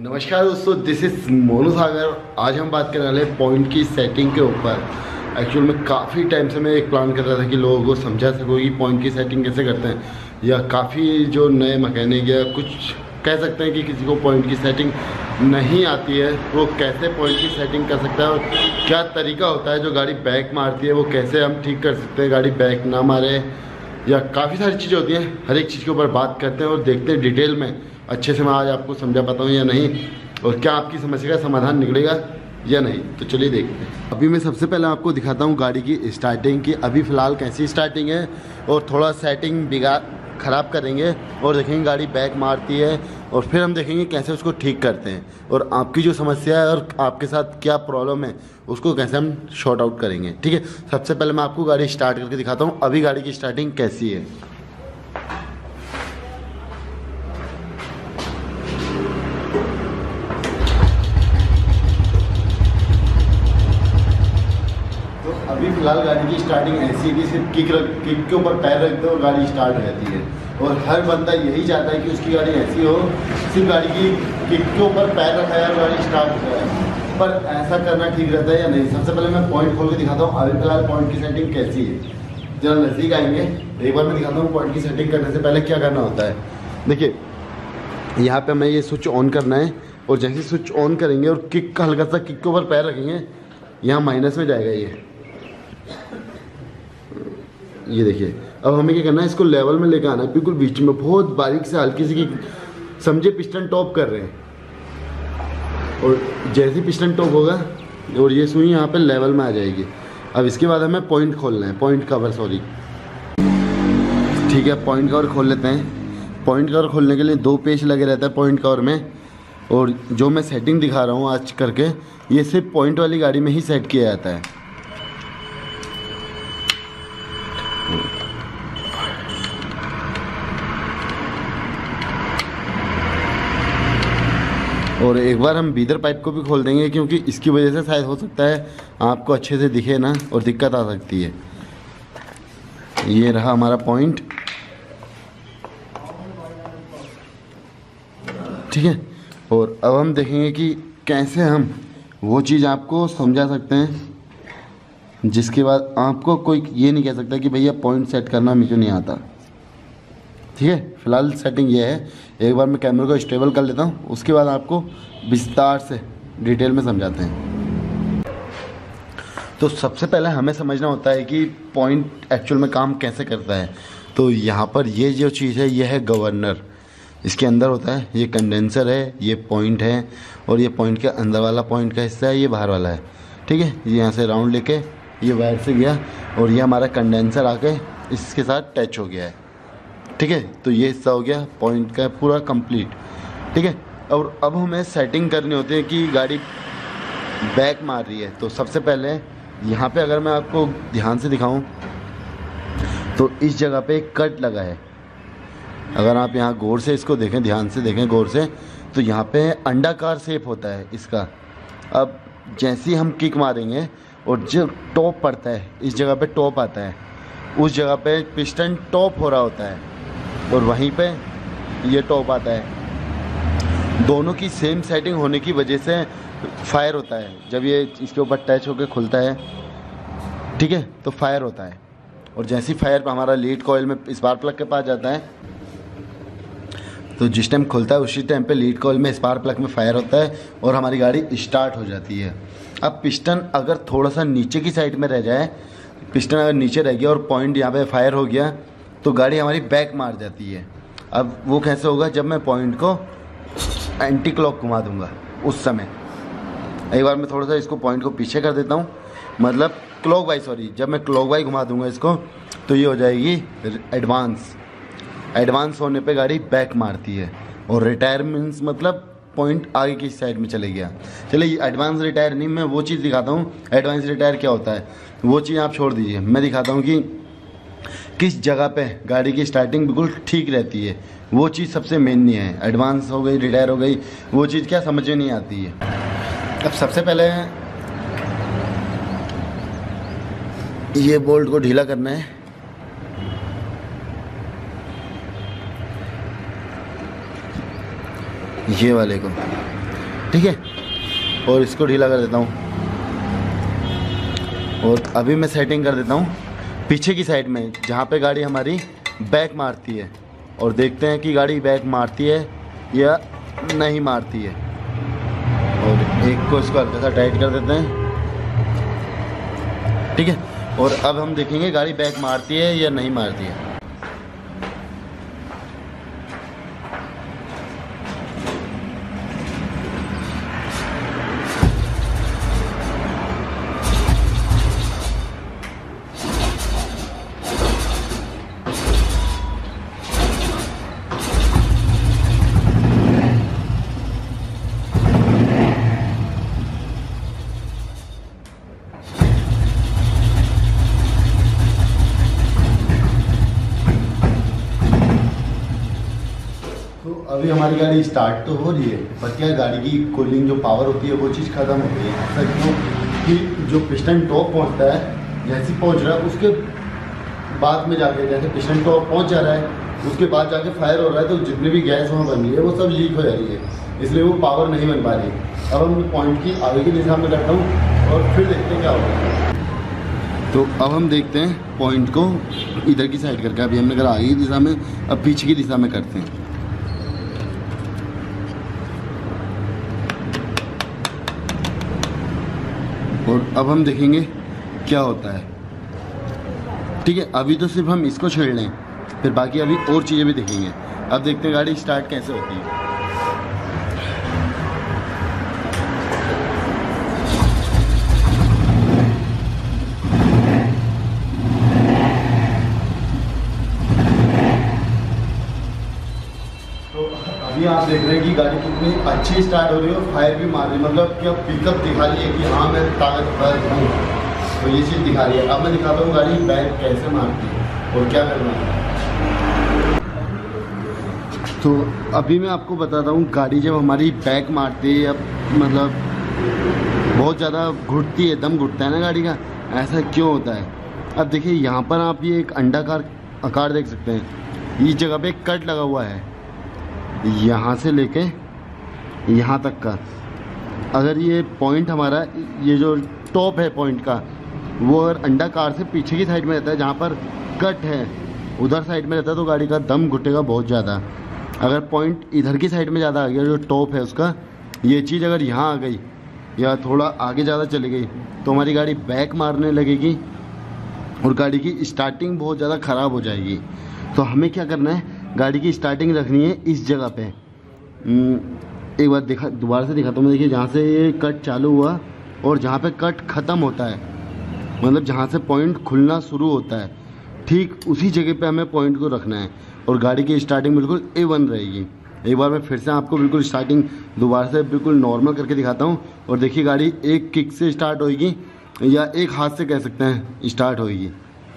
नमस्कार दोस्तों, this is Monu सागर। आज हम बात करने वाले हैं पॉइंट की सेटिंग के ऊपर। एक्चुअल में काफ़ी टाइम से मैं एक प्लान कर रहा था कि लोगों को समझा सको कि पॉइंट की सेटिंग कैसे करते हैं, या काफ़ी जो नए मैकेनिक या कुछ कह सकते हैं कि किसी को पॉइंट की सेटिंग नहीं आती है, वो कैसे पॉइंट की सेटिंग कर सकता है और क्या तरीका होता है जो गाड़ी बैक मारती है वो कैसे हम ठीक कर सकते हैं, गाड़ी बैक ना मारे, या काफ़ी सारी चीज़ें होती हैं। हर एक चीज़ के ऊपर बात करते हैं और देखते हैं डिटेल में अच्छे से मैं आज आपको समझा पाता हूँ या नहीं, और क्या आपकी समस्या का समाधान निकलेगा या नहीं। तो चलिए देखते हैं। अभी मैं सबसे पहले आपको दिखाता हूँ गाड़ी की स्टार्टिंग की अभी फ़िलहाल कैसी स्टार्टिंग है, और थोड़ा सेटिंग ख़राब करेंगे और देखेंगे गाड़ी बैक मारती है, और फिर हम देखेंगे कैसे उसको ठीक करते हैं, और आपकी जो समस्या है और आपके साथ क्या प्रॉब्लम है उसको कैसे हम शॉर्ट आउट करेंगे। ठीक है, सबसे पहले मैं आपको गाड़ी स्टार्ट करके दिखाता हूँ अभी गाड़ी की स्टार्टिंग कैसी है। अभी फिलहाल गाड़ी की स्टार्टिंग ऐसी है कि सिर्फ किक के ऊपर पैर रख दो और गाड़ी स्टार्ट रहती है, और हर बंदा यही चाहता है कि उसकी गाड़ी ऐसी हो, सिर्फ गाड़ी की किक के ऊपर पैर रखा है और गाड़ी स्टार्ट हो जाए। पर ऐसा करना ठीक रहता है या नहीं? सबसे पहले मैं पॉइंट खोल के दिखाता हूँ अभी फिलहाल पॉइंट की सेटिंग कैसी है। जरा नज़दीक आएंगे, एक बार मैं दिखाता हूँ पॉइंट की सेटिंग करने से पहले क्या करना होता है। देखिए, यहाँ पर हमें ये स्विच ऑन करना है, और जैसे स्विच ऑन करेंगे और किक का हल्का सा किक के ऊपर पैर रखेंगे, यहाँ माइनस में जाएगा ये देखिए। अब हमें क्या करना है, इसको लेवल में लेकर आना है, बिल्कुल बीच में, बहुत बारीक से हल्की सी की समझे पिस्टन टॉप कर रहे हैं, और जैसे पिस्टन टॉप होगा और ये सुई यहाँ पे लेवल में आ जाएगी। अब इसके बाद हमें पॉइंट खोलना है, पॉइंट कवर, सॉरी। ठीक है, पॉइंट कवर खोल लेते हैं। पॉइंट कवर खोलने के लिए 2 पेच लगे रहता है पॉइंट कवर में, और जो मैं सेटिंग दिखा रहा हूँ आज करके, ये सिर्फ पॉइंट वाली गाड़ी में ही सेट किया जाता है। और एक बार हम बीदर पाइप को भी खोल देंगे, क्योंकि इसकी वजह से शायद हो सकता है आपको अच्छे से दिखे ना, और दिक्कत आ सकती है। ये रहा हमारा पॉइंट। ठीक है, और अब हम देखेंगे कि कैसे हम वो चीज़ आपको समझा सकते हैं जिसके बाद आपको कोई ये नहीं कह सकता कि भैया पॉइंट सेट करना मुझे नहीं आता। ठीक है, फिलहाल सेटिंग ये है। एक बार मैं कैमरे को स्टेबल कर लेता हूँ, उसके बाद आपको विस्तार से डिटेल में समझाते हैं। तो सबसे पहले हमें समझना होता है कि पॉइंट एक्चुअल में काम कैसे करता है। तो यहाँ पर ये जो चीज़ है, ये है गवर्नर। इसके अंदर होता है, ये कंडेंसर है, ये पॉइंट है, और ये पॉइंट के अंदर वाला पॉइंट का हिस्सा है, ये बाहर वाला है। ठीक है, ये यहाँ से राउंड लेके ये वायर से गया, और ये हमारा कंडेंसर आके इसके साथ टच हो गया है। ठीक है, तो ये हिस्सा हो गया पॉइंट का पूरा कंप्लीट। ठीक है, और अब हमें सेटिंग करनी होती है कि गाड़ी बैक मार रही है। तो सबसे पहले यहाँ पे अगर मैं आपको ध्यान से दिखाऊं तो इस जगह पे एक कट लगा है। अगर आप यहाँ गौर से इसको देखें, ध्यान से देखें गौर से, तो यहाँ पे अंडाकार शेप होता है इसका। अब जैसे ही हम किक मारेंगे और जो टॉप पड़ता है, इस जगह पे टॉप आता है, उस जगह पे पिस्टन टॉप हो रहा होता है, और वहीं पे ये टॉप आता है। दोनों की सेम सेटिंग होने की वजह से फायर होता है। जब ये इसके ऊपर टच होकर खुलता है, ठीक है, तो फायर होता है, और जैसी फायर हमारा लीड कॉइल में स्पार्क प्लग के पास जाता है, तो जिस टाइम खुलता है उसी टाइम पे लीड कॉइल में स्पार्क प्लग में फायर होता है, और हमारी गाड़ी स्टार्ट हो जाती है। अब पिस्टन अगर थोड़ा सा नीचे की साइड में रह जाए, पिस्टन अगर नीचे रह गया और पॉइंट यहाँ पे फायर हो गया, तो गाड़ी हमारी बैक मार जाती है। अब वो कैसे होगा? जब मैं पॉइंट को एंटी क्लॉक घुमा दूंगा उस समय। एक बार मैं थोड़ा सा इसको पॉइंट को पीछे कर देता हूँ, मतलब क्लॉक वाइज, सॉरी, जब मैं क्लॉक वाइज घुमा दूंगा इसको, तो ये हो जाएगी एडवांस। एडवांस होने पे गाड़ी बैक मारती है, और रिटायर मीन्स मतलब पॉइंट आगे की साइड में चले गया। चलिए, एडवांस रिटायर नहीं, मैं वो चीज़ दिखाता हूँ एडवांस रिटायर क्या होता है। वो चीज़ आप छोड़ दीजिए, मैं दिखाता हूँ कि किस जगह पे गाड़ी की स्टार्टिंग बिल्कुल ठीक रहती है। वो चीज़ सबसे मेन नहीं है। एडवांस हो गई, रिटायर हो गई, वो चीज़ क्या समझ में नहीं आती है। अब सबसे पहले ये बोल्ट को ढीला करना है, ये वाले को। ठीक है, और इसको ढीला कर देता हूँ। और अभी मैं सेटिंग कर देता हूँ पीछे की साइड में, जहाँ पे गाड़ी हमारी बैक मारती है, और देखते हैं कि गाड़ी बैक मारती है या नहीं मारती है। और एक को इसको हल्का सा टाइट कर देते हैं, ठीक है। और अब हम देखेंगे गाड़ी बैक मारती है या नहीं मारती है। अभी हमारी गाड़ी स्टार्ट तो हो रही है, पर क्या गाड़ी की कूलिंग जो पावर होती है वो चीज़ ख़त्म हो गई है। ऐसा क्यों कि जो पिस्टन टॉप पहुंचता है, जैसे पहुंच रहा है उसके बाद में जाके, जैसे पिस्टन टॉप पहुंच जा रहा है उसके बाद जाके फायर हो रहा है, तो जितनी भी गैस वहाँ बन रही है वो सब लीक हो जा रही है, इसलिए वो पावर नहीं बन पा रही। अब हम पॉइंट की आगे की दिशा में करता हूँ और फिर देखते हैं क्या होगा। तो अब हम देखते हैं पॉइंट को इधर की साइड करके, अभी हमने करा आगे की दिशा में, अब पीछे की दिशा में करते हैं। और अब हम देखेंगे क्या होता है। ठीक है, अभी तो सिर्फ हम इसको छेड़ लें, फिर बाकी अभी और चीज़ें भी देखेंगे। अब देखते हैं गाड़ी स्टार्ट कैसे होती है। अभी आप देख रहे हैं कि गाड़ी कितनी अच्छी स्टार्ट हो रही है और फायर भी मार रही है, मतलब क्या पिकअप दिखा रही है कि हाँ मैं ताकतवर हूँ, तो ये चीज़ दिखा रही है। अब मैं दिखाता हूँ गाड़ी बैक कैसे मारती है और क्या करना है। तो अभी मैं आपको बताता हूँ गाड़ी जब हमारी बैक मारती है, अब मतलब बहुत ज़्यादा घुटती है, दम घुटता है ना गाड़ी का, ऐसा क्यों होता है। अब देखिए यहाँ पर आप ये एक अंडाकार आकार देख सकते हैं, इस जगह पे एक कट लगा हुआ है, यहाँ से लेके यहाँ तक का। अगर ये पॉइंट हमारा, ये जो टॉप है पॉइंट का, वो अगर अंडाकार से पीछे की साइड में रहता है, जहाँ पर कट है उधर साइड में रहता है, तो गाड़ी का दम घुटेगा बहुत ज़्यादा। अगर पॉइंट इधर की साइड में ज़्यादा आ गया, जो टॉप है उसका, ये चीज़ अगर यहाँ आ गई या थोड़ा आगे ज़्यादा चली गई, तो हमारी गाड़ी बैक मारने लगेगी और गाड़ी की स्टार्टिंग बहुत ज़्यादा ख़राब हो जाएगी। तो हमें क्या करना है, गाड़ी की स्टार्टिंग रखनी है इस जगह पे। एक बार दोबारा से दिखाता हूँ। देखिए जहाँ से ये कट चालू हुआ और जहाँ पे कट ख़त्म होता है, मतलब जहाँ से पॉइंट खुलना शुरू होता है, ठीक उसी जगह पे हमें पॉइंट को रखना है और गाड़ी की स्टार्टिंग बिल्कुल A1 रहेगी। एक बार मैं फिर से आपको बिल्कुल स्टार्टिंग दोबारा से बिल्कुल नॉर्मल करके दिखाता हूँ, और देखिए गाड़ी एक किक से स्टार्ट होएगी या एक हाथ से कह सकते हैं स्टार्ट होएगी।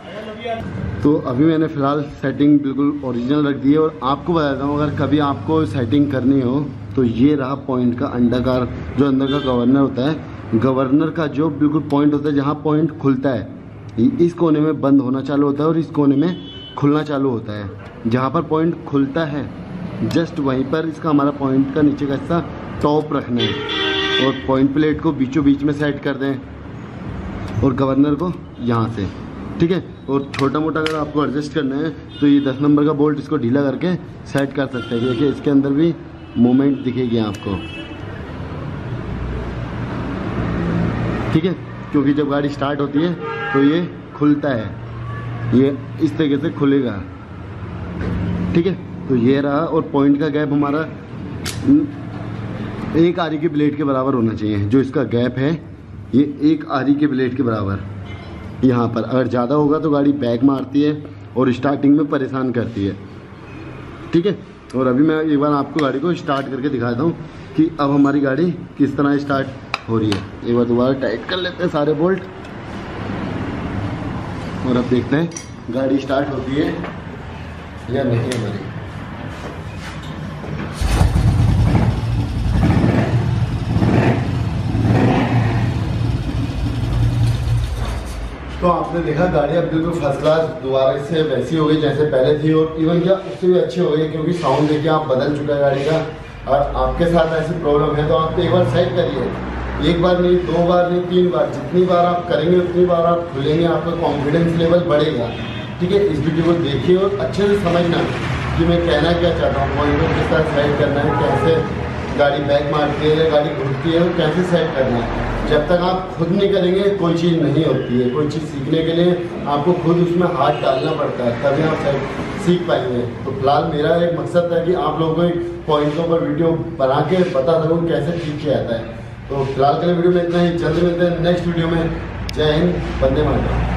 तो अभी मैंने फ़िलहाल सेटिंग बिल्कुल ओरिजिनल रख दी है, और आपको बताता हूँ अगर कभी आपको सेटिंग करनी हो तो ये रहा पॉइंट का अंडाकार, जो अंदर का गवर्नर होता है, गवर्नर का जो बिल्कुल पॉइंट होता है, जहाँ पॉइंट खुलता है, इस कोने में बंद होना चालू होता है और इस कोने में खुलना चालू होता है। जहाँ पर पॉइंट खुलता है जस्ट वहीं पर इसका हमारा पॉइंट का नीचे का हिस्सा टॉप रखना है, और पॉइंट प्लेट को बीचों बीच में सेट कर दें और गवर्नर को यहाँ से, ठीक है। और छोटा मोटा अगर आपको एडजस्ट करना है तो ये 10 नंबर का बोल्ट इसको ढीला करके सेट कर सकते हैं। देखिए इसके अंदर भी मूवमेंट दिखेगी आपको, ठीक है, क्योंकि जब गाड़ी स्टार्ट होती है तो ये खुलता है, ये इस तरीके से खुलेगा, ठीक है। तो ये रहा, और पॉइंट का गैप हमारा एक आरी के ब्लेड के बराबर होना चाहिए। जो इसका गैप है ये एक आरी के ब्लेड के बराबर यहाँ पर, अगर ज़्यादा होगा तो गाड़ी बैक मारती है और स्टार्टिंग में परेशान करती है, ठीक है। और अभी मैं एक बार आपको गाड़ी को स्टार्ट करके दिखाता हूँ कि अब हमारी गाड़ी किस तरह स्टार्ट हो रही है। एक बार दोबारा टाइट कर लेते हैं सारे बोल्ट, और अब देखते हैं गाड़ी स्टार्ट होती है या नहीं हमारी। तो आपने देखा गाड़ी अब बिल्कुल फर्स्ट क्लास दोबारा से वैसी हो गई जैसे पहले थी, और इवन क्या उससे भी अच्छी हो गई, क्योंकि साउंड देखिए आप बदल चुका है गाड़ी का। और आपके साथ ऐसी प्रॉब्लम है तो आप एक बार सेट करिए, एक बार नहीं, 2 बार नहीं, 3 बार, जितनी बार आप करेंगे उतनी बार आप खुलेंगे, आपका कॉन्फिडेंस लेवल बढ़ेगा। ठीक है, इस वीडियो को देखिए और अच्छे से समझना कि मैं कहना क्या चाहता हूँ, पॉइंट को किस तरह सेट करना है, कैसे गाड़ी बैक मारती है या गाड़ी घुटती है, तो कैसे सेट करना है। जब तक आप खुद नहीं करेंगे कोई चीज़ नहीं होती है। कोई चीज़ सीखने के लिए आपको खुद उसमें हाथ डालना पड़ता है, तभी आप सीख पाएंगे। तो फिलहाल मेरा एक मकसद था कि आप लोगों को पॉइंटों पर वीडियो बना के बता सकूँ कैसे ठीक किया जाता है। तो फिलहाल के लिए वीडियो में इतना ही, जल्दी मिलते हैं नेक्स्ट वीडियो में। जय हिंद, वंदे मातरम।